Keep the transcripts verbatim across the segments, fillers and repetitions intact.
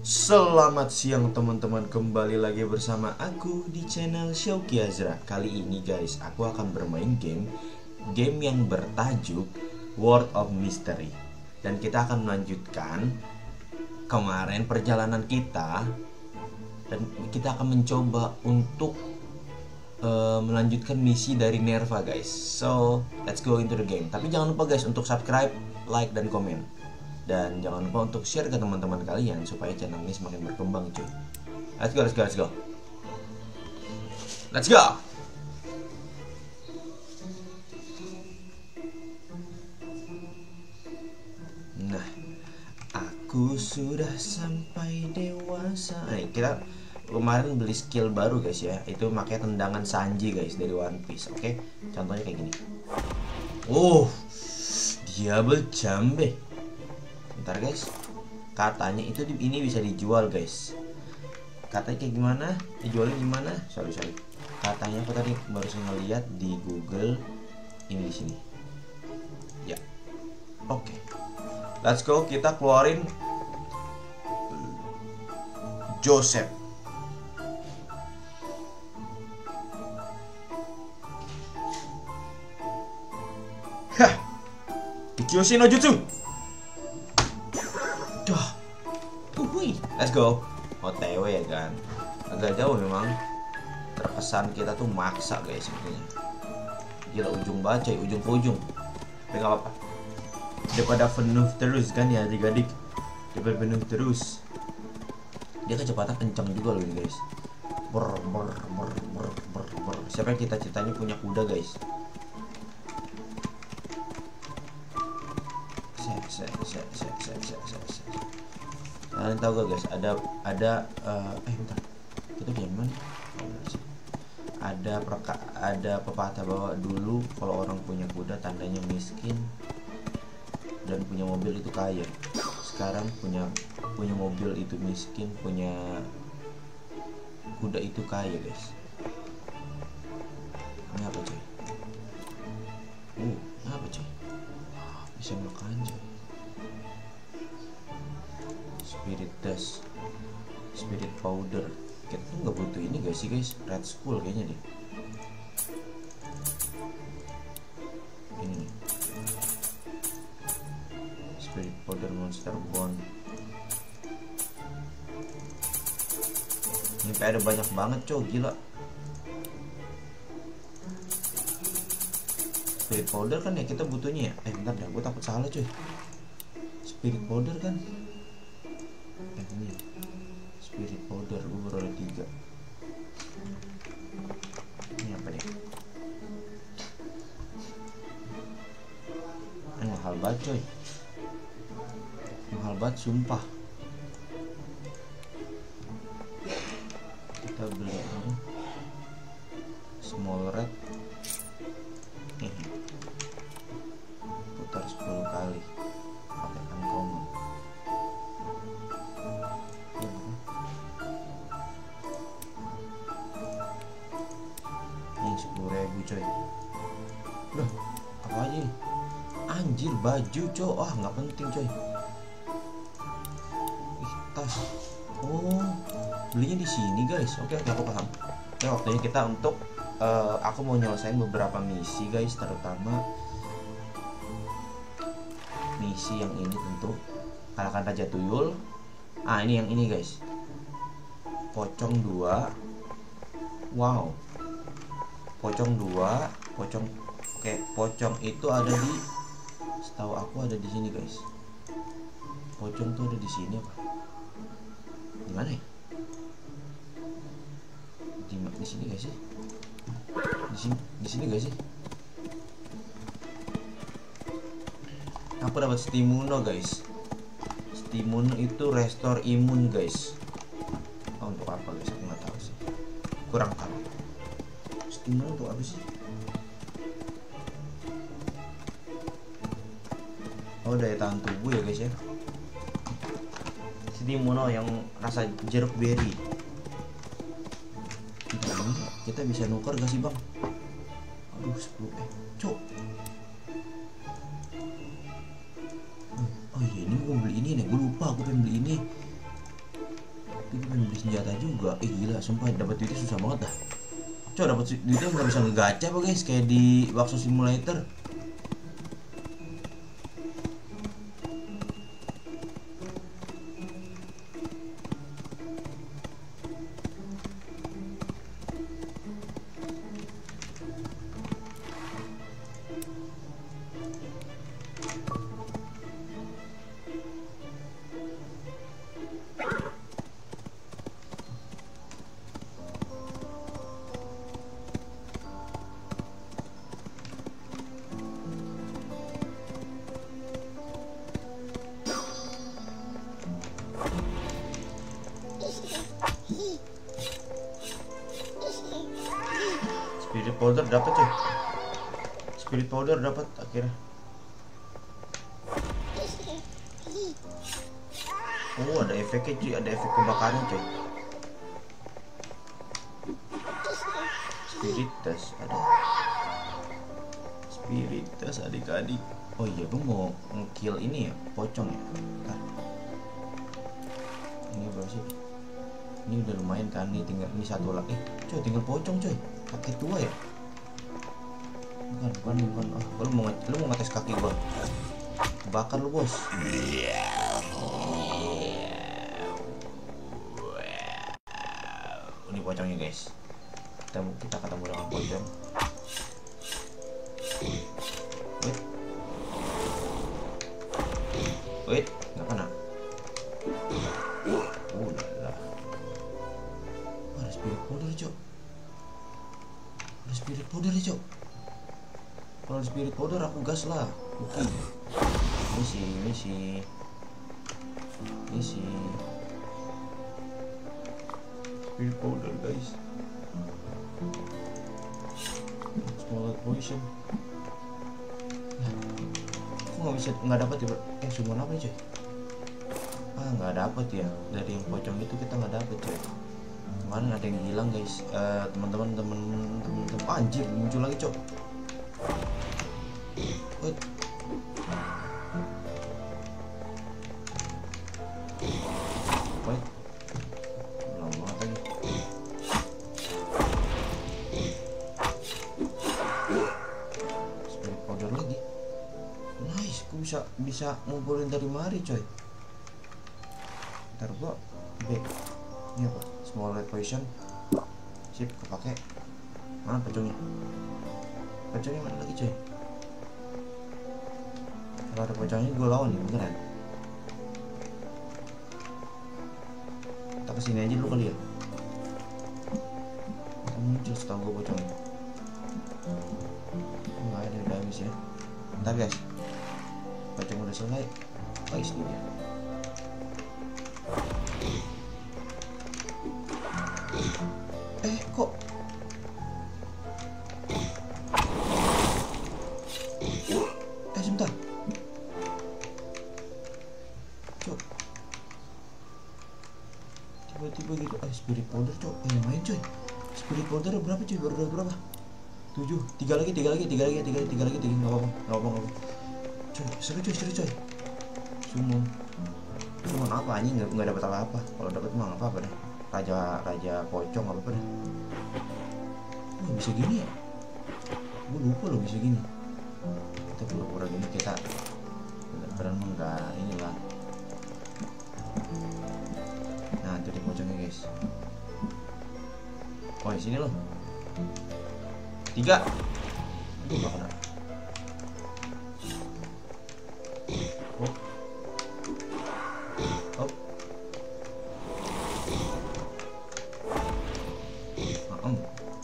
Selamat siang teman-teman, kembali lagi bersama aku di channel Syauki Azra. Kali ini guys, aku akan bermain game Game yang bertajuk World of Mystery. Dan kita akan melanjutkan kemarin perjalanan kita. Dan kita akan mencoba untuk uh, melanjutkan misi dari Nerva guys. So, let's go into the game. Tapi jangan lupa guys untuk subscribe, like, dan komen. Dan jangan lupa untuk share ke teman-teman kalian supaya channel ini semakin berkembang cuy. Let's go, let's go, let's go. Let's go. Nah, aku sudah sampai dewasa. Eh, kita kemarin beli skill baru guys ya. Itu makanya tendangan Sanji guys dari One Piece. Oke, contohnya kayak gini. Oh, dia berjambe. Bentar guys, katanya itu di, ini bisa dijual guys. Katanya kayak gimana? Dijualnya gimana? Sorry sorry. Katanya aku tadi baru ngeliat di Google ini di sini. Ya, oke. Okay. Let's go, kita keluarin Joseph. Hah, Kiyoshi no Jutsu. Dah, uhui, let's go. O T W ya kan, agak jauh memang. Terkesan kita tuh maksa guys sepertinya. Gila, ujung baca, ujung ke ujung. Tapi nggak apa-apa. Daripada penuh terus kan ya adik-adik. Daripada penuh terus. Dia kecepatan kencang juga loh ini guys. Ber ber ber ber ber ber. Siapa yang cita-citanya punya kuda guys? Kalian tahu gak guys, ada ada uh, eh bentar, kita punya mana? Ada perka, ada pepatah bahwa dulu kalau orang punya kuda tandanya miskin dan punya mobil itu kaya. Sekarang punya punya mobil itu miskin, punya kuda itu kaya guys. Ini apa coy? Uh, apa coy? Bisa makan coy. Spirit dust, spirit powder. Kita nggak butuh ini guys sih guys. Red skull kayaknya deh. Ini nih. Spirit powder, monster bone. Ini kayak ada banyak banget coy, gila. Spirit powder kan ya kita butuhnya ya. Eh bentar dah, gue takut salah coy. Spirit powder kan. Eh ini spirit powder, gue baru ada tiga. Ini apa deh? Ini mahal banget coy. Mahal banget sumpah. Kita beli ini small red. Putar sepuluh kali pakai uncommon. Ini sepuluh ribu coy. Loh, apa aja nih? Anjir, baju coy. Ah, nggak penting coy. Ih, tas. Oh, belinya di sini guys. Oke, oke, aku paham. Oke, waktunya kita untuk uh, aku mau nyelesain beberapa misi guys, terutama misi yang ini tentu kalahkan Raja Tuyul. Ah, ini yang ini guys. Pocong dua. Wow. Pocong dua, pocong oke, pocong itu ada di, setahu aku ada di sini guys. Pocong tuh ada di sini apa? Di mana ya? Di, di sini guys sih? Di sini, di sini guys sih? Aku dapat Stimuno guys. Stimuno itu restore imun guys. Oh, untuk apa guys? Aku nggak tahu sih. Kurang tahu. Stimuno untuk apa sih? Oh, daya tahan tubuh ya guys ya. Stimuno yang rasa jeruk berry. Ini kita bisa nuker gak sih bang? Aduh, sepuluh eh cok. Oh iya, ini gue beli ini nih, gue lupa aku pengen beli ini. senjata juga. Ih gila, sumpah dapat duitnya susah banget dah. Coba dapat duitnya nggak bisa ngegacha apa guys, kayak di Walkshop Simulator. Spirit powder dapat cuy. Spirit powder dapat akhirnya. Oh ada efeknya cuy, ada efek kebakaran cuy. Spiritus ada. Spiritus adik-adik. Oh iya, gue mau nge-kill ini ya, pocong ya. Bentar. Ini berapa sih? Ini udah lumayan kan, nih tinggal ini satu lagi. Eh, coy tinggal pocong coy. Kaki tua ya? Bukan, bukan, bukan. Oh, lu mau lu mau ngetes kaki gua. Bakar lu, Bos. Ini pocongnya, guys. Kita kita ketemu dengan pocong. Wait. Wait, enggak kena. Oh, lah. Ada spirit powder, Cok. Ada spirit powder ya, Cok. Kalau ada spirit powder aku gas lah. Oke. Misi, misi. Misi. Spirit powder, guys. Small poison. Aku nggak bisa, nggak dapat ya, eh summon apa nih, coy? Ah, nggak dapat ya. Dari yang pocong itu kita nggak dapat, coy. Kemarin ada yang hilang, guys. Uh, teman-teman teman-teman teman anjir muncul lagi, cok. Wait. Wait. Lama banget lagi. Spirit powder lagi. Nice, aku bisa bisa ngumpulin dari mari, coy. Ntar gua back. Ini apa? Small red poison. Sip, kepake. Mana pocongnya? Pocongnya mana lagi, coy? Kalau ada pocongnya gue lawan nih, beneran. Kita kesini aja dulu kali ya. Kita muncul setahu gue pocongnya. Nggak ada, udah habis ya. Bentar guys, pocong udah selesai. Guys dia. Eh kok Eh sebentar, cok, tiba-tiba gitu. Eh spirit powder, cok. Eh lumayan, coy. Spirit powder berapa, coy? Baru berapa? Tujuh. Tiga lagi, tiga lagi, tiga lagi, tiga lagi, tiga lagi, tiga. Nggak apa-apa, nggak apa-apa, nggak apa. Coy, seru, coy, seru, coy. Summon, summon apa anjing? Nggak nggak dapat apa-apa. Kalau dapat mah nggak apa-apa deh. Raja raja pocong apa apa deh. Oh bisa gini ya? Gue lupa loh bisa gini. Kita pura-pura gini, kita bener-bener enggak inilah. Nah itu di pocongnya, guys. Oh di sini loh. Tiga. Aduh nggak kena. Oh. Oh. Maem.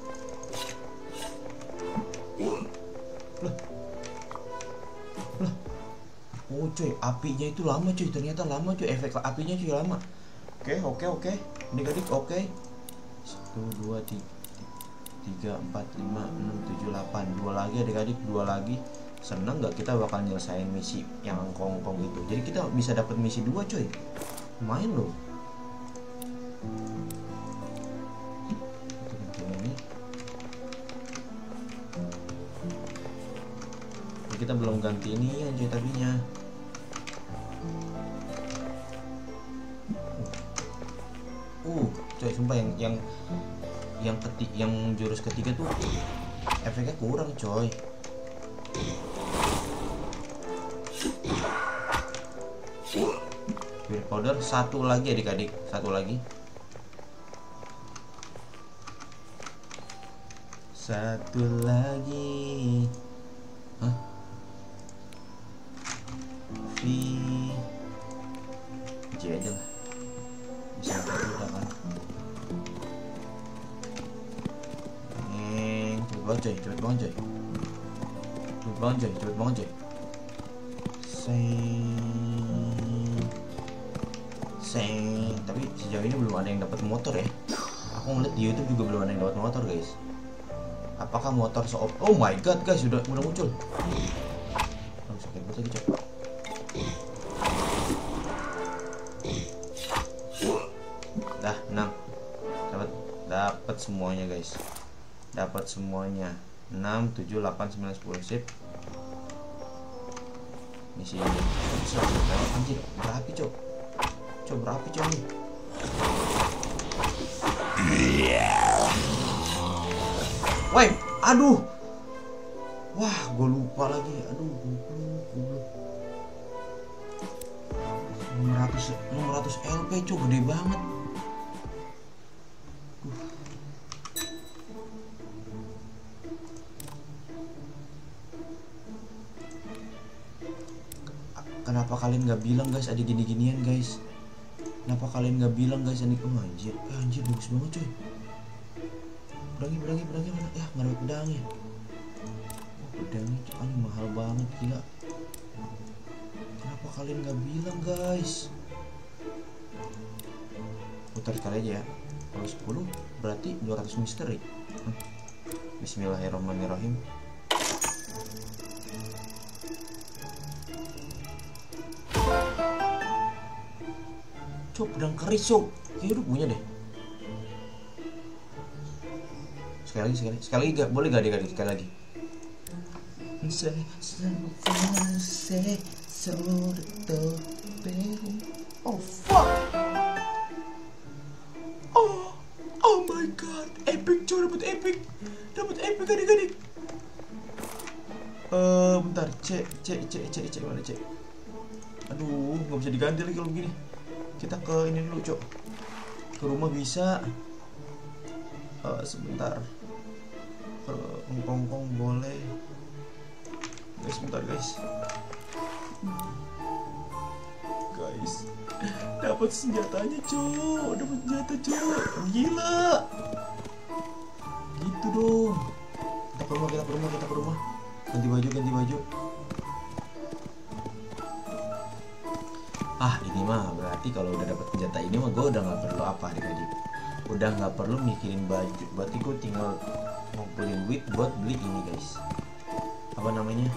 Lah. Lah. Oh coy, apinya itu lama coy, ternyata lama coy, efek apinya coy lama. Oke, oke, oke. Adik-adik, oke. Satu, dua, tiga, empat, lima, enam, tujuh, delapan. Dua lagi adik-adik, dua lagi. Seneng nggak kita bakal nyelesain misi yang kongkong itu. Jadi kita bisa dapat misi dua coy. Main loh. Ini. Kita belum ganti ini ya coy tadinya. Uh, coy, sumpah yang yang yang ketik yang jurus ketiga tuh efeknya kurang coy. Spirit powder satu lagi adik-adik, satu lagi. Satu lagi. Hah? V J aja lah. Bisa udah kan. Neng, cepet banget coy, cepet banget coy. Cepet banget coy, cepet banget coy. Seng. Seng. Tapi sejauh ini belum ada yang dapat motor ya. Aku ngeliat di YouTube juga belum ada yang dapat motor, guys. Apakah motor seop? Oh my god, guys, sudah udah muncul. Oh, sakit banget lagi, coy. Dah, enam. Dapat dapat semuanya, guys. Dapat semuanya. enam, tujuh, delapan, sembilan, sepuluh, sip. Misi ini. Bisa, anjir, berapi, cok. Cok, berapi, cok nih. Woi, aduh. Wah, gue lupa lagi. Aduh, goblok, goblok. enam ratus L P, cok, gede banget. Kenapa kalian nggak bilang, guys, ada gini-ginian, guys? Kenapa kalian nggak bilang, guys? Ini oh, anjir, eh, anjir, bagus banget, coy. Pedangi, pedangi, pedangi mana? Ya, nggak ada pedangnya. Oh, pedangnya, coy, ini mahal banget, gila. Kenapa kalian nggak bilang, guys? Putar sekali aja ya. Kalau sepuluh berarti dua ratus misteri. Hmm. Bismillahirrahmanirrahim. Cok, pedang keris, cok. Kayaknya udah punya deh. Sekali lagi, sekali, sekali lagi, gak boleh gak adik-adik, sekali lagi. Oh fuck. Oh, oh my god, epic, cok, dapat epic, dapat epic adik-adik. Eh, uh, bentar, cek, cek, cek, cek, cek mana cek. Aduh, nggak bisa diganti lagi kalau begini. Kita ke ini dulu, cok. Ke rumah bisa. Uh, sebentar. Uh, Ngkongkong boleh. Guys, sebentar, guys. Guys, dapat senjatanya, cok. Dapat senjata, cok. Gila. Gitu dong. Kita ke rumah, kita ke rumah, kita ke rumah. Ganti baju, ganti baju. Ah, ini mah berarti kalau udah dapat senjata ini mah gue udah nggak perlu apa adik-adik, udah nggak perlu mikirin baju. Berarti gue tinggal ngumpulin duit buat beli ini, guys. Apa namanya?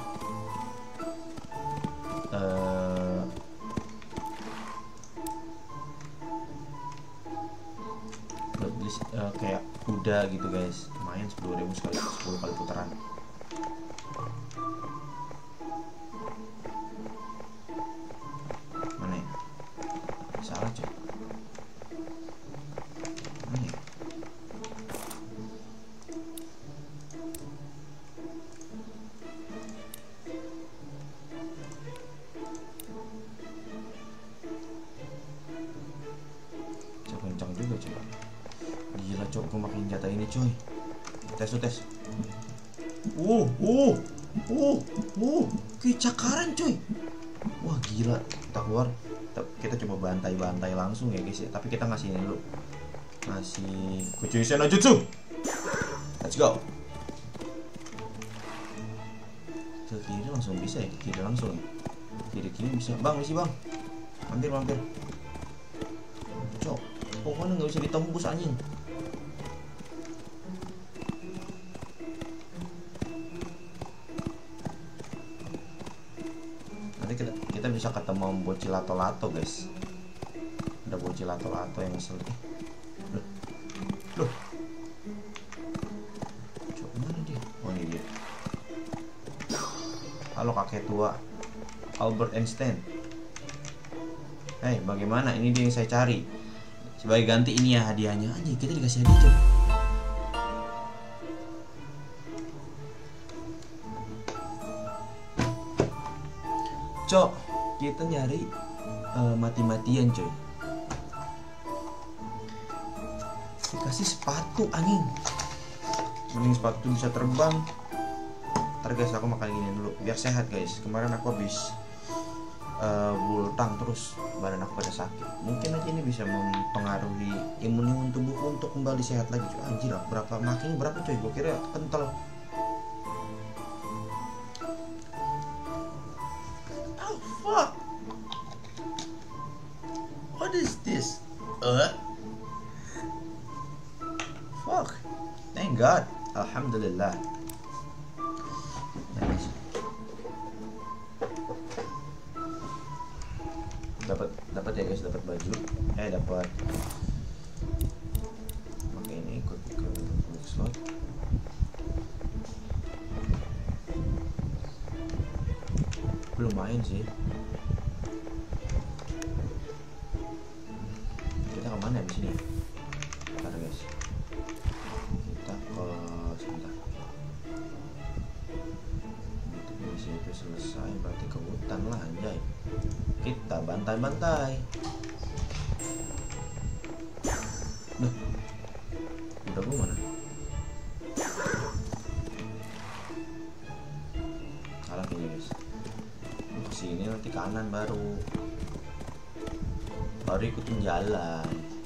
Uh, buat beli uh, kayak kuda gitu, guys. Lumayan sepuluh ribu sekali, sepuluh kali putaran. Salah, cok. Ini. Cok, kencang juga, coy. Gila, cok, gue makin jatah ini, coy. Tes tuh, tes. Uh, uh, uh, uh, kayak cakaran, coy. Wah, gila. Kita keluar. Kita coba bantai-bantai langsung ya, guys ya. Tapi kita ngasih ini dulu. Ngasih Kucui Senjutsu. Let's go. Ke kiri langsung bisa ya, ke kiri langsung ya. Kiri-kiri bisa. Bang, misi, Bang. Mampir, mampir. Cok, pokoknya nggak bisa ditembus, anjing. Kita, kita bisa ketemu bocil lato-lato, guys. Ada bocil lato-lato yang ngeselin. Loh, loh. Coba mana dia? Oh, ini dia. Halo kakek tua, Albert Einstein. Hei, bagaimana? Ini dia yang saya cari. Sebagai ganti ini ya hadiahnya aja, kita dikasih hadiah coy. Cok, kita nyari uh, mati-matian coy. Dikasih sepatu anjing. Mending sepatu bisa terbang. Ntar guys aku makan gini dulu biar sehat guys. Kemarin aku habis uh, bultang terus badan aku pada sakit. Mungkin aja ini bisa mempengaruhi imun-imun tubuhku untuk kembali sehat lagi coy. Anjir lah, berapa makin berapa coy? Gue kira kental. Oh fuck. What is this? Uh? Fuck. Thank God. Alhamdulillah. Dapat dapat ya guys, dapat baju. Eh dapat. Oke ini ikut ke quick slot. Belum main sih. Kita kemana di sini? Bentar guys. Kita ke sebentar. Itu misi itu selesai, berarti ke hutan lah anjay. Kita bantai-bantai. Nah, udah gua mana? Salah kayaknya guys. Kesini nanti kanan baru. Baru ikutin jalan.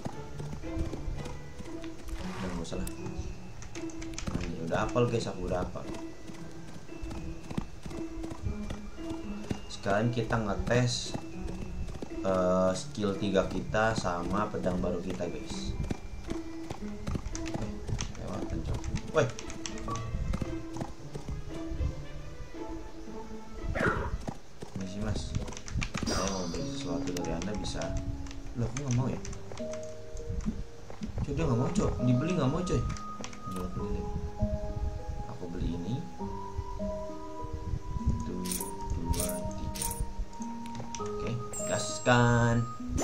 Udah nggak usah lah. Nah, udah hafal guys, aku udah hafal. Sekarang kita ngetes uh, skill tiga kita sama pedang baru kita guys. Eh, lewatan cok. Woi. Misi mas, saya mau beli sesuatu dari anda bisa. Loh aku nggak mau ya. Cok dia nggak mau cok, dibeli nggak mau coy. Jual beli. Aku beli ini. Gaskan.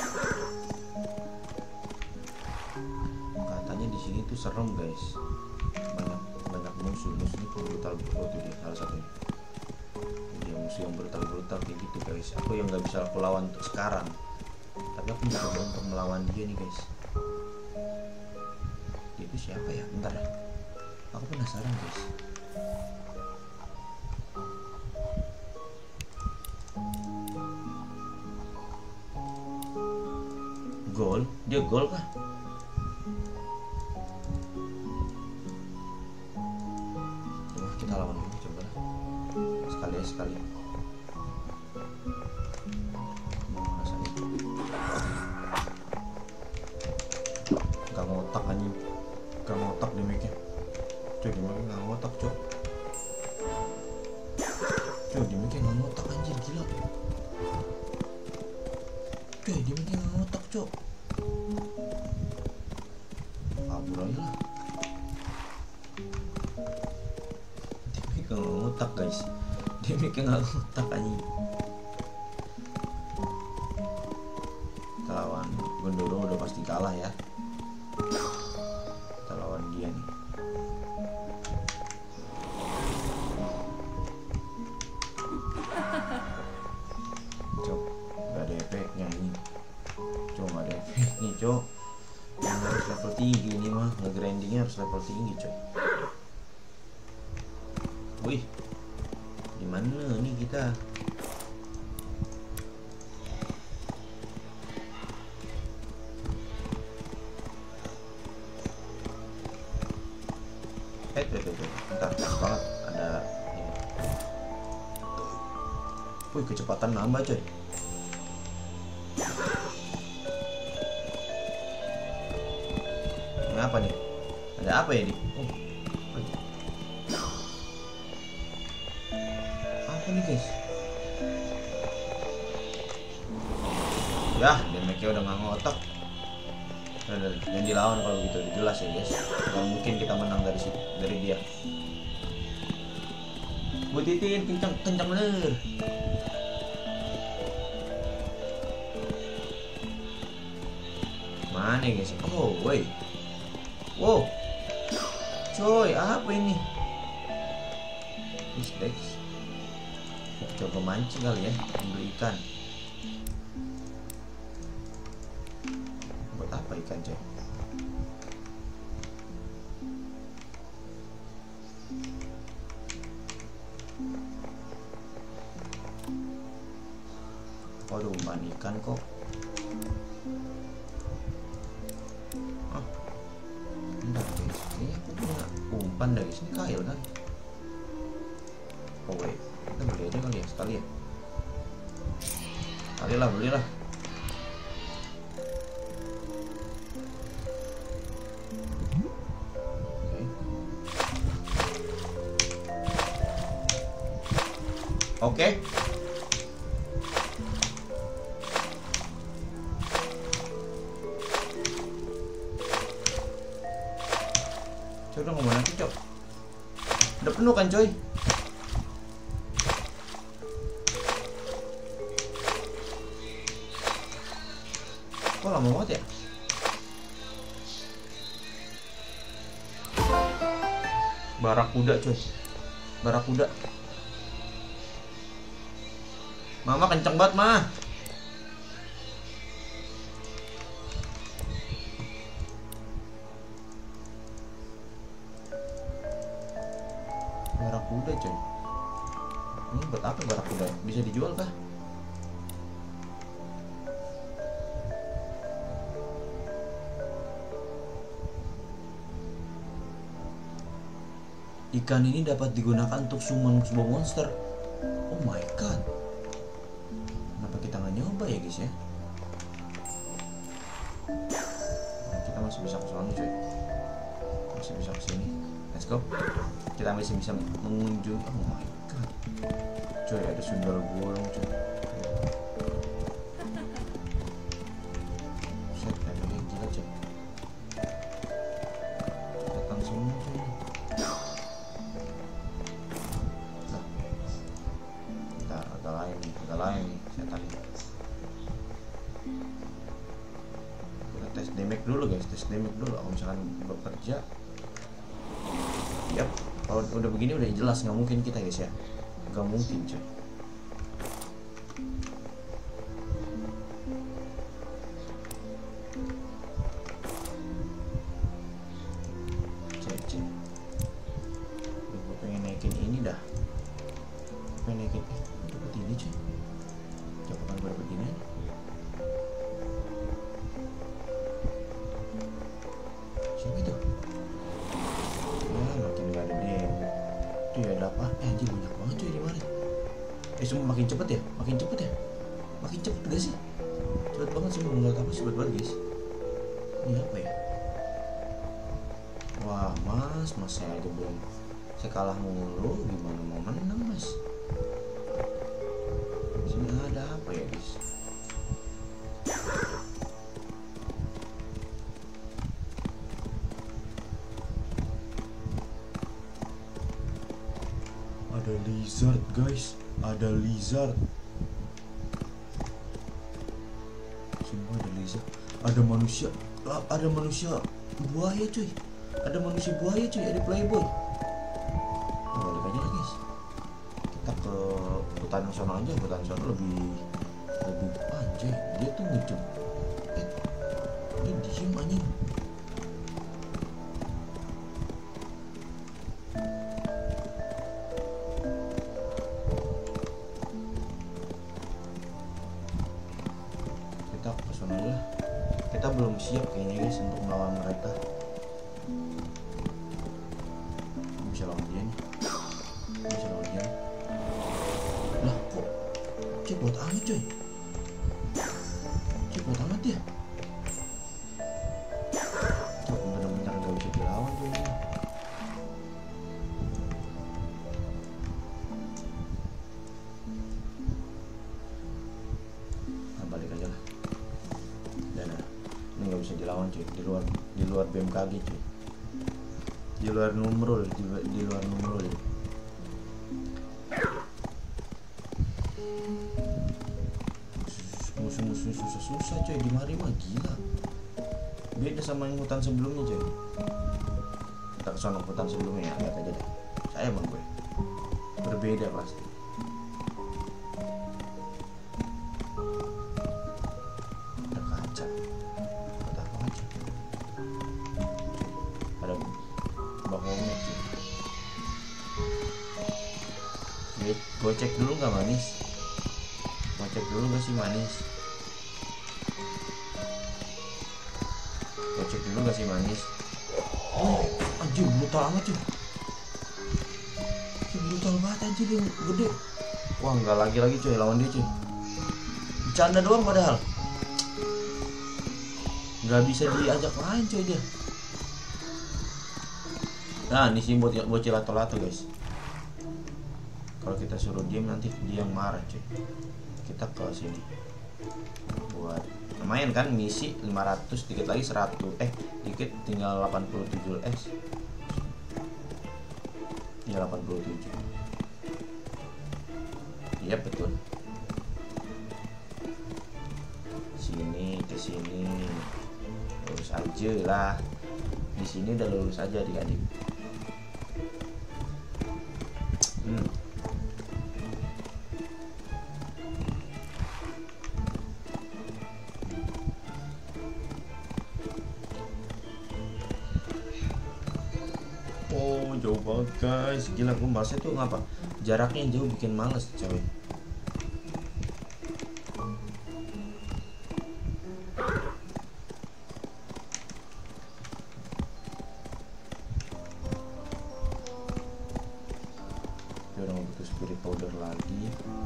Katanya di sini tuh serem guys. Banyak banyak musuh. Musuh itu brutal brutal tuh dia salah satunya. Dia musuh yang brutal brutal kayak gitu guys. Aku yang nggak bisa aku lawan untuk sekarang. Tapi aku mencoba untuk melawan dia nih guys. Dia itu siapa ya? Bentar. Aku penasaran guys. Gol, dia gol kah? Coba kita lawan dulu, coba lah. Sekali ya sekali. Mau rasanya? Gak ngotak anjing. Gak ngotak demiknya. Coy demiknya gak ngotak coy. Coy demiknya gak ngotak anjir gila. Coy demiknya gak ngotak coy. Kabur aja lah. Dia gak ngotak guys. Dia mikir gak ngotak aja. Kita lawan Gondoro udah pasti kalah ya. Kita lawan dia nih. Cok, gak ada efeknya ini. Cok, gak ada efeknya cok. Yang harus level tinggi ini mah, nge-grindingnya harus level tinggi coy. Wih, gimana nih kita? Eh, eh, eh, eh. Bentar, pas banget ada ini. Wih, kecepatan nambah coy. Apa nih? Ada apa ya di? Oh. Apa nih guys? Ya, damage-nya udah nggak ngotak. Yang dilawan kalau gitu udah jelas ya guys. Gak mungkin kita menang dari situ, dari dia. Bu Titin, kencang kencang bener. mana guys? Oh, woi. Wow. Coy, apa ini? Fish bags. Coba mancing kali ya, ambil ikan. Buat apa ikan, coy? Waduh, umpan ikan kok. Ah, bentar guys, kayaknya aku punya umpan dari sini kail kan? Oh wait, kita beli aja kali ya sekali ya. Kali lah, belilah. Oke. Okay. Coy, udah ngomong nanti, Cok. Udah penuh kan, coy? Kok lama banget ya? Barakuda, coy. Barakuda. Mama kenceng banget, mah. Barakuda, coy. Ini buat apa barakuda? Bisa dijual kah? Ikan ini dapat digunakan untuk summon sebuah monster. Oh my god. Kenapa kita nggak nyoba ya guys ya? Oh, kita masih bisa ke sana, coy. Masih bisa ke sini. Let's go. Kita masih bisa mengunjungi. Oh my god. Coy, ada sundel bolong, coy. Set, ada yang gila, coy. Datang semua, coy. Lain nih, setan. Kita tes damage dulu guys, tes damage dulu. Kalau misalkan bekerja, yap. Kalau udah begini udah jelas nggak mungkin kita guys ya, nggak mungkin coy. Cek cek. Gue pengen naikin ini dah. Pengen naikin eh, dapat ini coy. Coba gue begini. Siapa itu? Wah, makin gak ada deh. Tuh ya ada apa? Eh, anjir banyak banget cuy di mana? Eh, semua makin cepet ya? Makin cepet ya? Makin cepet gak sih? Cepet banget sih, nggak tahu cepet banget guys. Ini apa ya? Wah, mas, mas saya aja belum. Saya kalah mulu, gimana mau menang mas? Sini ada apa ya guys? Ada lizard guys, ada lizard. Semua ada lizard. Ada manusia, ada manusia buaya cuy. Ada manusia buaya cuy, ada playboy. Oh, balik aja lah guys. Kita ke hutan sana aja, hutan sana lebih lebih anjay. Dia tuh ngejem. Eh, dia diem anjing. Kita ke sana aja. Kita belum siap kayaknya guys untuk melawan mereka. Bisa lawan dia nih. Bisa lawan dia. Lah kok cepet amat coy. Cepet amat ya. Kok bener-bener gak bisa dilawan tuh. Nah, balik aja lah. Dan ini gak bisa dilawan cuy. Di luar di luar B M K G cuy. Di luar Numrul, di, di luar Numrul. Musuh-musuh susah-susah coy, di mari mah gila. beda sama yang hutan sebelumnya coy. Kita kesana hutan sebelumnya ya, lihat aja deh. Saya emang gue berbeda pasti. Ada kaca. Ada apa kaca? Ada bohongnya cuy. Gue cek dulu nggak manis. Mau cek dulu nggak sih manis? Gue cek dulu nggak sih manis? Oh, anjir brutal amat cuy. Cuy brutal banget anjir, yang gede. Wah nggak lagi-lagi cuy lawan dia cuy. Bercanda doang padahal. Nggak bisa diajak main cuy dia. Nah ini sih buat bocil lato-lato guys. Kalau kita suruh diem nanti dia yang marah cuy. Kita ke sini buat lumayan kan, misi lima ratus, dikit lagi seratus, eh dikit tinggal delapan puluh tujuh S. Ya delapan puluh tujuh. Iya betul. Sini ke sini lurus aja lah. Di sini udah lurus aja adik-adik. Hmm. Oh jauh banget guys, gila gue malasnya tuh ngapa? Jaraknya yang jauh bikin males coy. Dia udah butuh spirit powder lagi.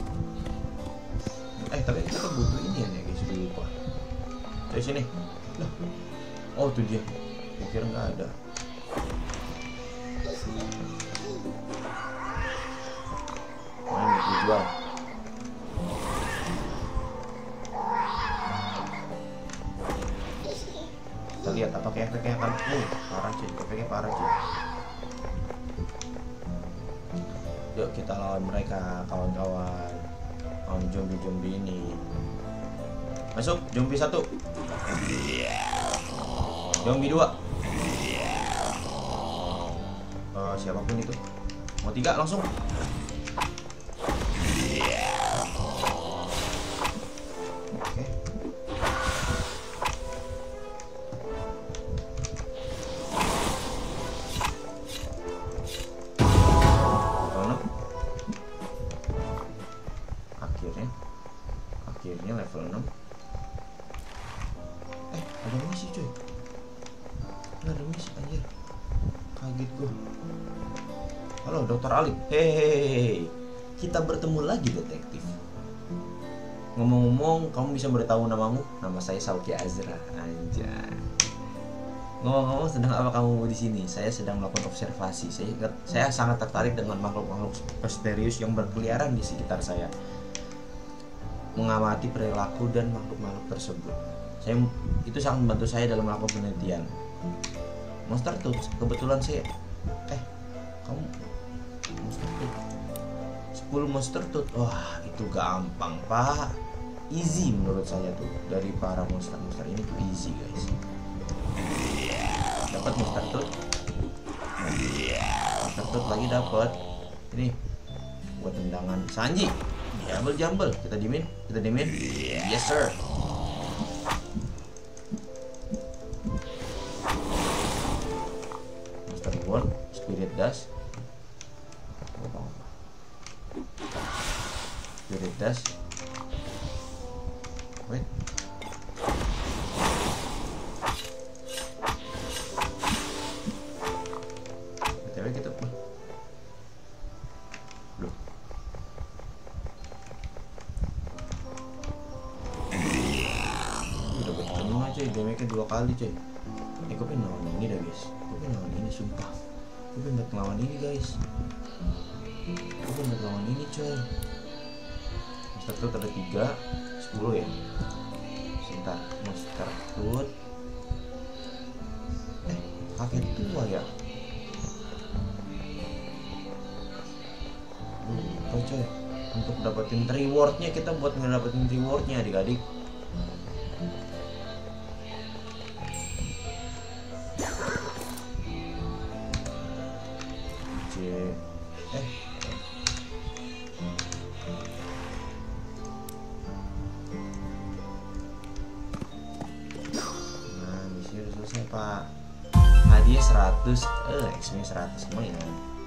Eh tapi kita butuh ini ya guys, gue lupa. Coy sini. Loh. Oh tuh dia. Gue kira nggak ada. Mana nih dijual? Kita lihat apakah efeknya akan uh, parah cuy, efeknya parah cuy. Yuk kita lawan mereka kawan-kawan. Lawan zombie-zombie ini. Masuk zombie satu, zombie dua. Uh, siapapun itu mau tiga langsung. Oke. Level enam. Akhirnya akhirnya level enam. Eh ada misi cuy. Ada misi anjir. Kaget gue. Halo dokter Ali. Hehehe. Kita bertemu lagi detektif. Ngomong-ngomong, kamu bisa beritahu namamu? Nama saya Shauki Azra. Anjay. Ngomong-ngomong, sedang apa kamu di sini? Saya sedang melakukan observasi. Saya saya sangat tertarik dengan makhluk-makhluk misterius yang berkeliaran di sekitar saya. Mengamati perilaku dan makhluk-makhluk tersebut. Saya itu sangat membantu saya dalam melakukan penelitian. Monster Tooth, kebetulan saya eh kamu Monster Tooth sepuluh Monster Tooth. Wah itu gampang pak, easy menurut saya tuh. Dari para monster-monster ini tuh easy guys. Dapat Monster Tooth, Monster Tooth lagi dapat ini buat tendangan Sanji. Jambel jambel, kita dimin, kita dimin. Yes sir. One, Spirit Dash. Spirit Dash. Wait. B T W kita pun. Loh. Udah bertemu aja, damage-nya dua kali coy. Eh gue pengen lawan ini dah guys. Gue pengen lawan ini sumpah. Gue pengen lawan ini guys. Gue pengen lawan ini coy. Monster Tooth ada tiga, sepuluh ya. Sebentar, Monster Tooth. Eh, kakek tua ya. Lupa coy. Untuk dapetin rewardnya, kita buat ngedapetin rewardnya adik-adik. saya pak. Hadiah seratus, eh X P seratus lumayan.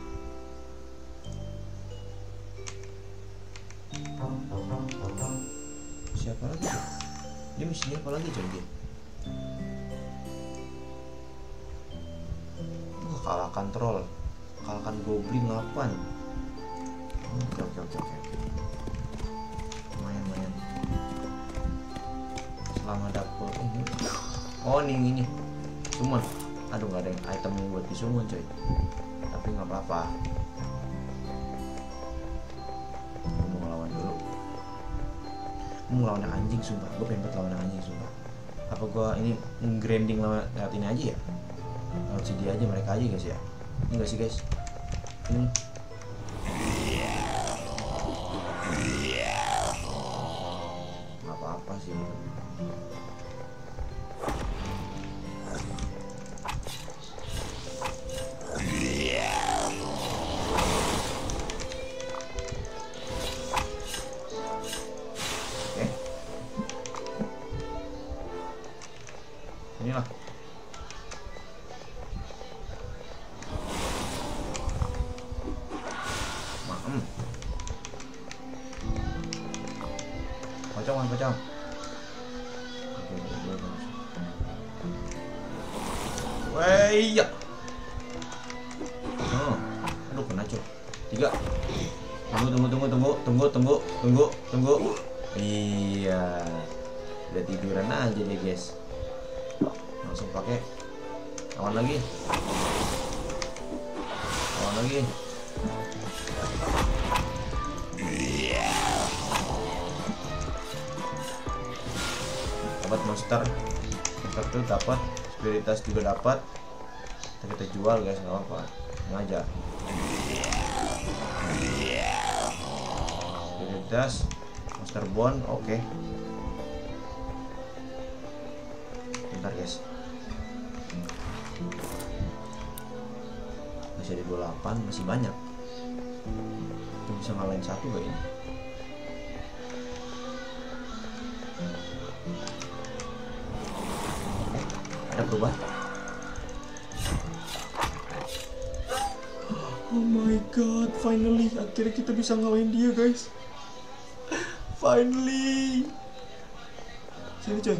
Siapa lagi? Dia misinya apa lagi coba dia? Oh, kalahkan troll, kalahkan goblin delapan. Oke oke oke oke. Lumayan lumayan. Selama dapet ini. Oh ini ini. Summon. Aduh nggak ada yang item yang buat disummon coy. Tapi nggak apa-apa. Aku mau ngelawan dulu. Aku mau ngelawan yang anjing sumpah. Gue pengen banget lawan yang anjing sumpah. Apa gue ini grinding lewat lewat ini aja ya? Lewat C D aja mereka aja guys ya. Ini nggak sih guys? Ini. Nggak apa-apa sih. Inilah maem pocong kan pocong. Wei ya. Oh, aduh kena cuy. Tiga. Tunggu tunggu tunggu tunggu tunggu tunggu tunggu tunggu. Iya. Udah tiduran aja deh guys. Langsung pakai lawan lagi lawan lagi dapat monster monster tuh dapat spiritas juga dapat. Kita jual guys nggak apa-apa sengaja. Spiritas monster bond oke okay. Bentar guys, masih ada dua puluh delapan, masih banyak. Kita bisa ngalahin satu gak ini? Ada perubahan? Oh my god, finally akhirnya kita bisa ngalahin dia guys. Finally. Sini coy.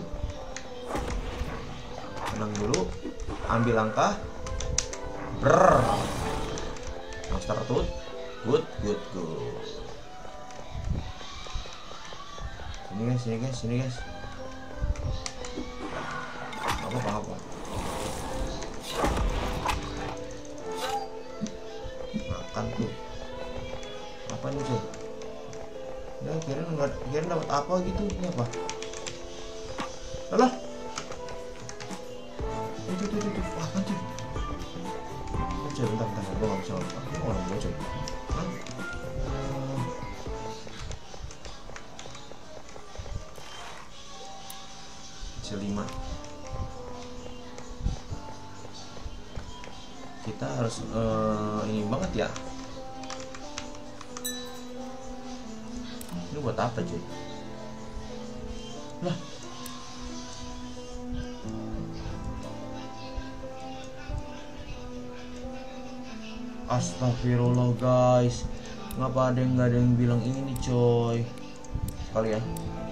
Tenang dulu, ambil langkah. Brrr. Monster tooth. Good, good, good. Sini guys, sini guys, sini guys. Apa apa apa. Makan tuh. Apa ini cuy? Ya kira nggak, kira dapat apa gitu? Ini apa? Alah. Itu itu itu. Wah, apa cuy? Coy, bentar, bentar, gue gak bisa ngomong. Ini orang gue coy. Hah? Kecil lima. Kita harus uh, ini banget ya. Ini buat apa cuy? Lah. Astagfirullah guys, ngapa ada yang nggak ada yang bilang ini coy? Sekali ya.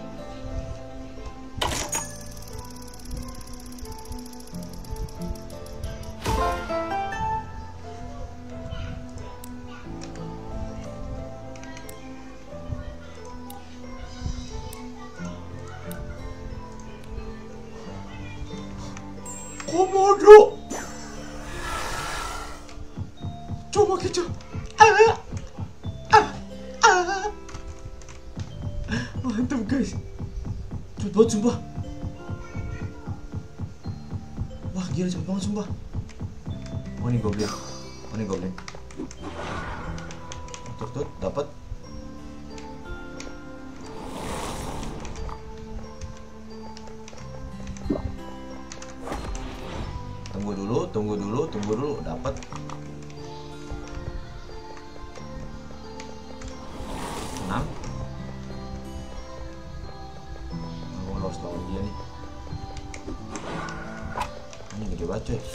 Komodo. Coba kita. Ah, ah, ah. Mantap guys. Cepet banget sumpah. Wah gila cepet banget sumpah. Oh ini goblin. Oh ini goblin. Tut tut dapat. Tunggu dulu, tunggu dulu, tunggu dulu, dapat. enam. Aku harus lawan dia nih. Ini gede banget coy.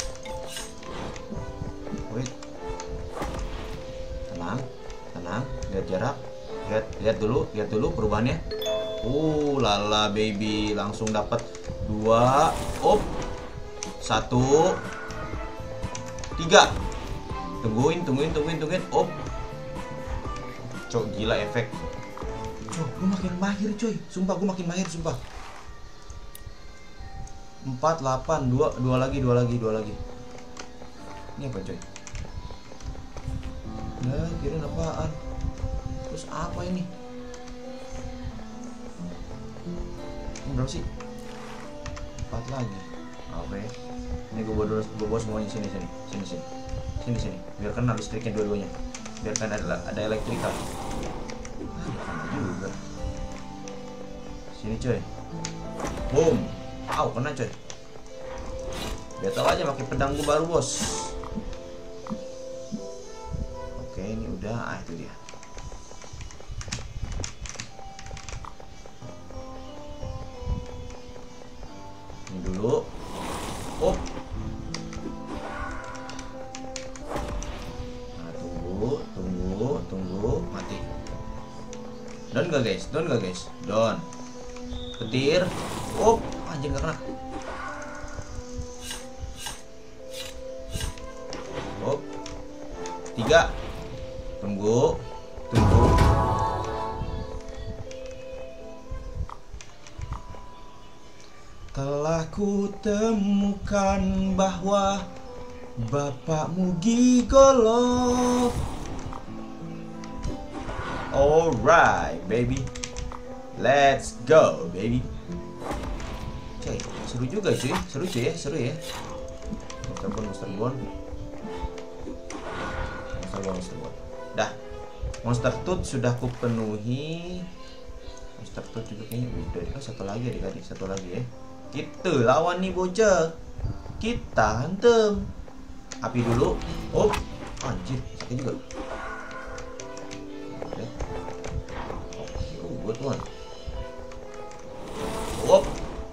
Wait. Tenang, tenang, lihat jarak. Lihat, lihat dulu, lihat dulu perubahannya. Uh, lala baby, langsung dapat dua. Op. Satu. Tiga. Tungguin, tungguin, tungguin, tungguin. Op. Cok, gila efek. Cok, gue makin mahir coy. Sumpah gue makin mahir, sumpah. Empat, delapan, dua, dua lagi, dua lagi, dua lagi. Ini apa coy? Nah, kirain apaan? Terus apa ini? Ini berapa sih? Empat lagi. Apa ya? Ini gue bawa dulu, gue bawa semuanya sini, sini, sini, sini, sini, sini. Biar kena listriknya dua-duanya. Biar kan ada, ada elektrika. Ah, kena juga. Sini coy. Boom. Au, kena coy. Biar tau aja pakai pedang gue baru bos. Oke, ini udah. Ah, itu dia. Ini dulu. Oh. Nah, tunggu, tunggu, tunggu, mati. Down gak guys? Down gak guys? Down. Petir. Oh, anjir gak kena. Oh. Tiga. Tunggu, tunggu. Telah ku temukan bahwa bapakmu gigolo. Alright, baby. Let's go, baby. Cuy, seru juga cuy. Seru cuy ya, seru ya. Monster Bone, Monster Bone. Monster Bone, Monster Bone. Dah. Monster Tooth sudah ku penuhi. Monster Tooth juga kayaknya udah. Oh, satu lagi adik-adik, satu lagi ya. Kita lawan nih bocah. Kita hantem. Api dulu. Oh, anjir, sakit juga. Oke. Oh, buat tuan. Oh.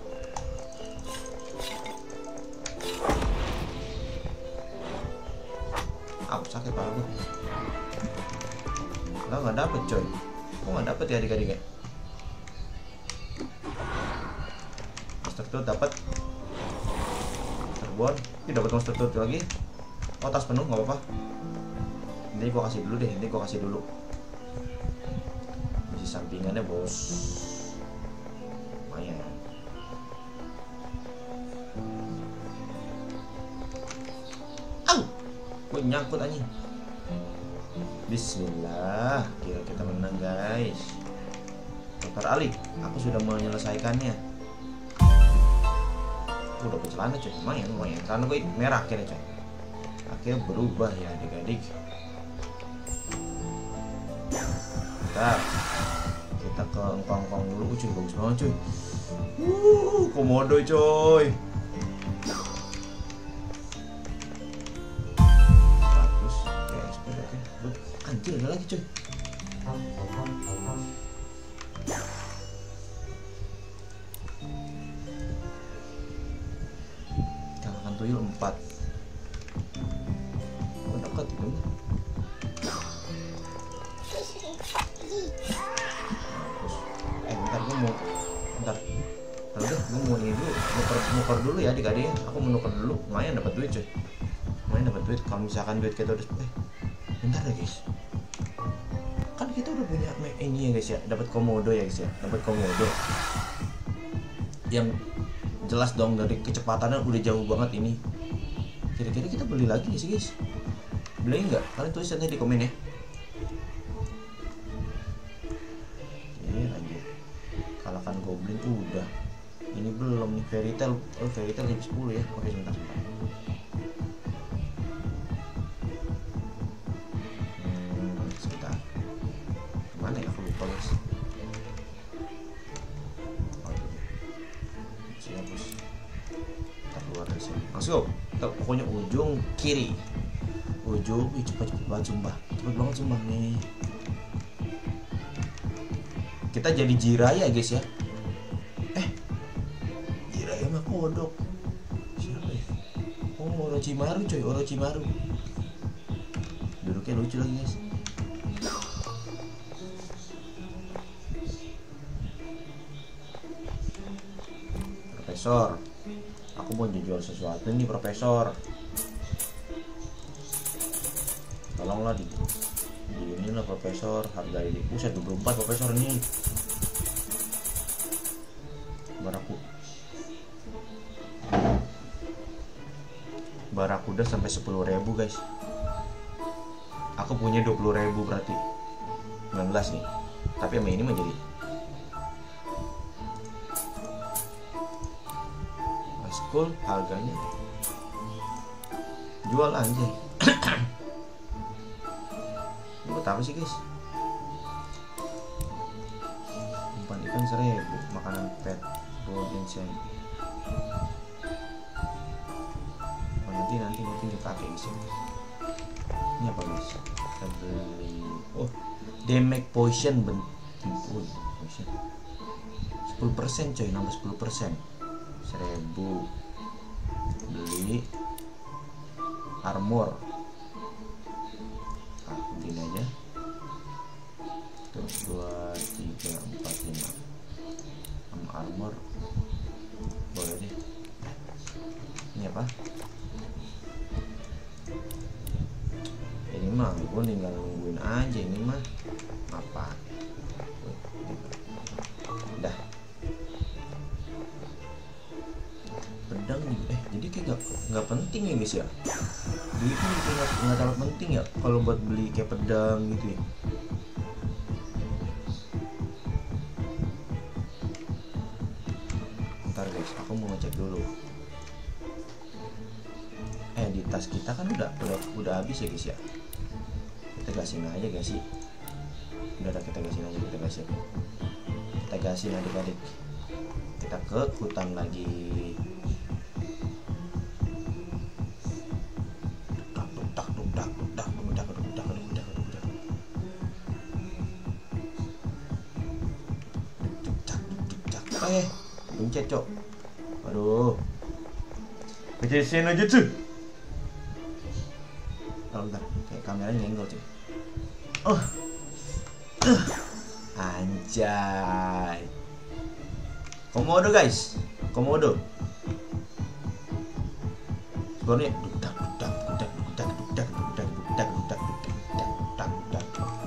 Aku sakit parah gue. Lah nggak dapet coy. Kok nggak dapet ya adik-adik ya? Monster Tooth dapat. Terbon. Ini dapat Monster Tooth lagi. Oh, tas penuh nggak apa-apa. Ini gua kasih dulu deh. Ini gua kasih dulu. Misi sampingannya bos. Lumayan. Au, gue nyangkut anjing. Bismillah, kira kita menang guys. Dokter Ali, aku sudah menyelesaikannya. Aku udah celana coy, lumayan lumayan. Celana gue merah akhirnya coy. Akhirnya berubah ya adik-adik. Bentar, kita ke engkong-engkong dulu cuy, bagus banget cuy. Wuh, komodo coy. Bagus, ya expert oke. Anjir ada lagi coy. Kalahkan tuyul empat. Oh, dekat itu. Eh, bentar gue mau, bentar. Bentar udah, gue mau ini dulu, nuker, nuker dulu ya adik-adik. Aku mau nuker dulu, lumayan dapat duit coy. Lumayan dapat duit. Kalau misalkan duit kita udah, eh, bentar ya guys. Kan kita udah punya ini ya guys ya, dapat komodo ya guys ya, dapat komodo. Yang jelas dong dari kecepatannya udah jauh banget ini. Kira-kira kita beli lagi nih sih guys? Beli nggak? Kalian tulis nanti di komen ya. Oke lanjut. Kalahkan goblin udah. Ini belum nih fairy tail. Oh fairy tail jam sepuluh ya. Oke sebentar sebentar. Hmm, sebentar. Mana ya aku lupa guys. Oh ini. Siap bos. Kita keluar dari sini. Let's go. Kita pokoknya ujung kiri. Ujung, ih cepat-cepat banget sumpah. Cepet banget sumpah nih. Kita jadi Jiraiya guys ya. Eh Jiraiya mah kodok. Siapa ya? Oh, Orochimaru coy, Orochimaru. Duduknya lucu lagi guys. Profesor, aku mau jual sesuatu nih Profesor. Tolonglah di, di ini lah Profesor, harga ini. Buset, dua puluh empat Profesor ini. Baraku. Barakuda sampai sepuluh ribu guys. Aku punya dua puluh ribu berarti sembilan belas nih. Tapi sama ini menjadi Askul harganya jual anjay. Ini buat apa sih guys? Umpan ikan seribu, makanan pet, bone insect. Oh, nanti nanti mungkin dipakai guys. Ini apa guys? Kita beli. Oh, damage potion bentuk potion. sepuluh persen coy, nambah sepuluh persen. Seribu. Beli armor. Ah, begini aja. Terus dua, tiga, empat, lima. Sama armor. Boleh deh. Ini apa? Ini mah gue tinggal nungguin aja ini mah. Apa? Udah. Pedang nih. Eh, jadi kayak gak, gak penting ya guys ya. Duit ini kayak gak terlalu penting ya kalau buat beli kayak pedang gitu ya. Ntar guys, aku mau ngecek dulu. Eh, di tas kita kan udah udah, udah habis ya guys ya. Kita gasin aja guys sih. Udah ada, kita gasin aja, kita gasin. Kita gasin adik-adik. Kita ke hutan lagi. Eh, pencet cok. Aduh. Pencet aja tuh. Kalau bentar, kayak kameranya nyenggol cuy. Oh. Uh. Anjay. Komodo guys. Komodo. Suaranya dudak dudak dudak dudak dudak dudak dudak dudak dudak dudak dudak.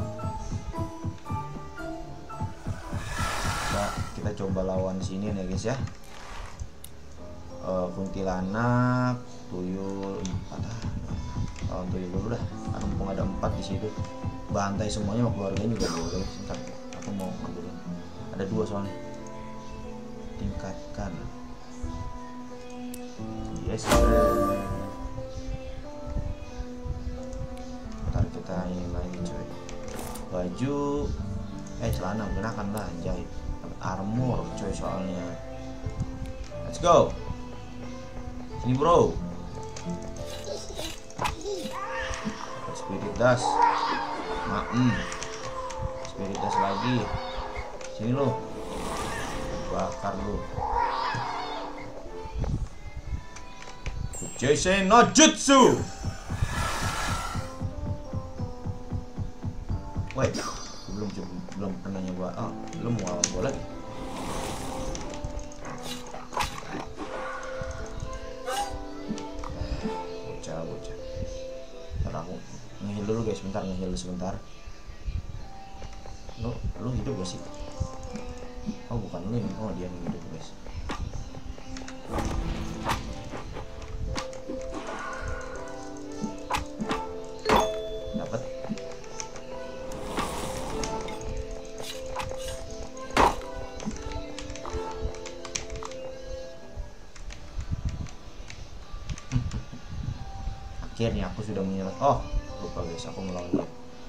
Nah, kita coba lawan sini nih guys ya. Uh, kuntilanak, tuyul, empat. Lawan tuyul dulu dah. Karena mumpung ada empat di situ. Bantai semuanya sama keluarganya juga boleh. Bentar, aku mau ngambilin. Ada dua soalnya. Tingkatkan. Yes. Ntar kita ini lagi coy. Baju, eh celana gunakan lah anjay. Armor coy soalnya. Let's go. Sini bro. Spirit dust. Maem. Spirit dust lagi. Sini lo. Bakar lo. Jason no jutsu. Wait, belum belum pernah nyoba. Oh, belum mau lawan gua lagi. Bocah, bocah. Ntar aku ngehil dulu guys, bentar ngehil sebentar. Lo, lo hidup gak sih? Oh bukan lo ini, oh dia yang hidup guys. Dapat. Akhirnya aku sudah menyerah. Oh lupa guys, aku melawan dia.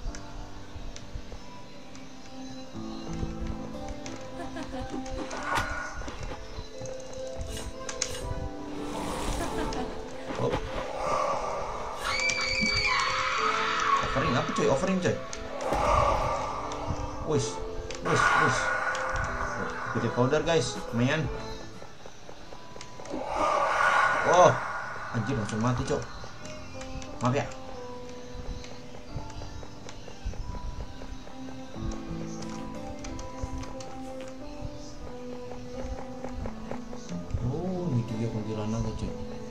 Oh. Offering apa coy? Offering coy. Wis, wis, wis. Putih powder guys, lumayan. Oh, Anjir, langsung mati cok. Maaf ya. Oh, ini dia kuntilanak aja.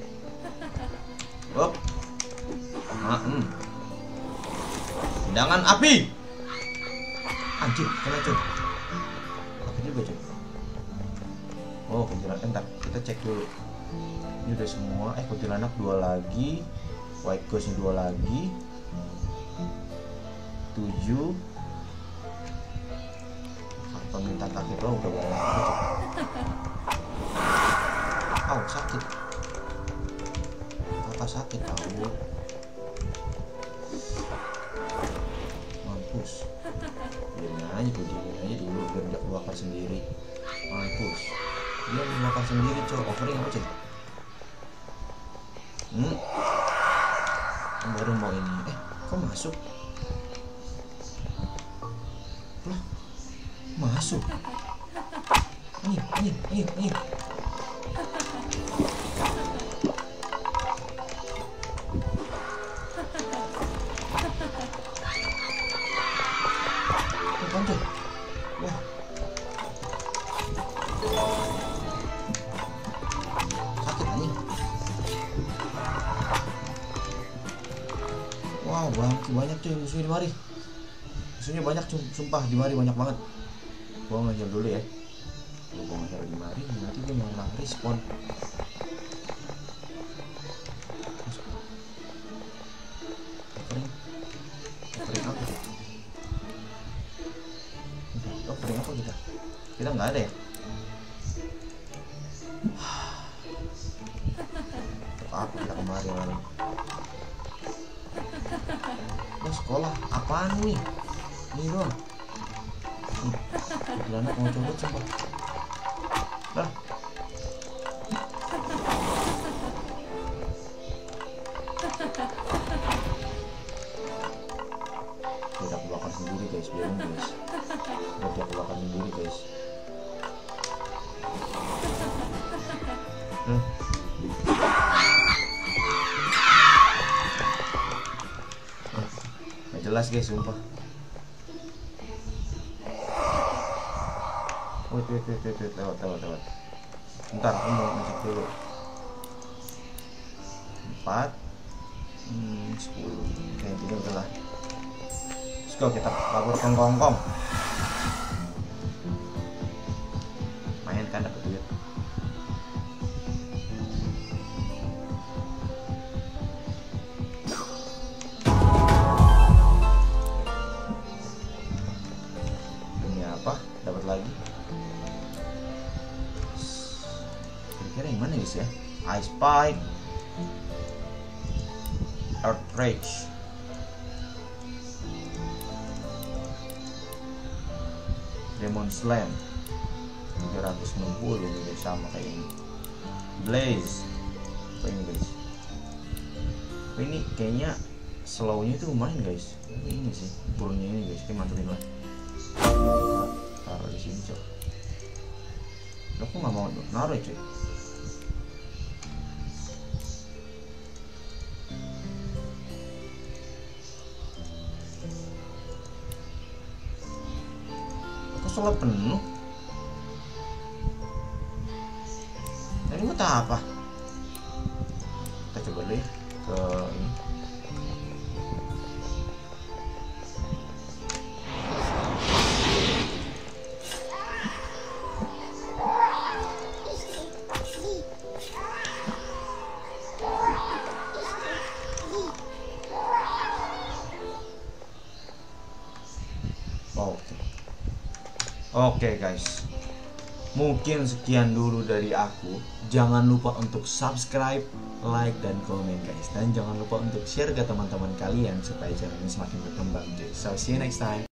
Hop. Nah, hmm. Tendangan api. Anjir, kena cok. Apa juga cok. Oh, kuntilanak. Entar kita cek dulu. Ini udah semua. Eh, kuntilanak dua lagi. White ghostnya dua lagi. Tujuh. Peminta kaki lo udah banyak. Au, sakit. Apa sakit tahu? Mampus. Biarin aja tuh, diamin aja dulu biar dia bakar sendiri. Mampus. Dia bakar sendiri cok. Offering apa cok? Hmm. Baru mau ini. Eh, kok masuk? Lah, masuk. Ini, ini, ini, ini. Panjang. Wah. Sakit anjing. Wow, banyak cuy musuhnya di mari. Musuhnya banyak cuy, sumpah di mari banyak banget. Gua ngejar dulu ya. Gua ngejar di mari, nanti dia malah respawn. Kering. Kering apa? Oh, kering apa kita? Kita nggak ada ya? Apa kita kemarin lalu? Oh, sekolah apaan nih? Ini doang. Nih, kuntilanak mau coba coba. Dah. Kita aku bakar sendiri guys, biarin guys. Nanti aku bakar sendiri guys. Hmm. Gak jelas guys, sumpah. Wait, wait, wait, wait, wait, lewat, lewat, lewat. Bentar, aku mau ngecek dulu. Empat, hmm, sepuluh. Oke, tiga udah lah. Let's go, kita lapor ke Hongkong. Main kan dapet duit. Ini apa? Dapat lagi. Kira-kira yang mana guys ya? Ice Pipe, Earth Rage, Demon Slam tiga ratus enam puluh juga sama kayak ini. Blaze. Apa ini guys? Apa ini kayaknya slownya itu lumayan guys. Ini sih burungnya ini guys, kita mantepin lah. Taruh di sini coba. Aku nggak mau naruh cuy. Kok selalu penuh? Ini mau tak apa? Kita coba dulu ya ke ini. Oke, oke guys, mungkin sekian dulu dari aku. Jangan lupa untuk subscribe, like, dan komen guys. Dan jangan lupa untuk share ke teman-teman kalian supaya channel ini semakin berkembang guys. So see you next time.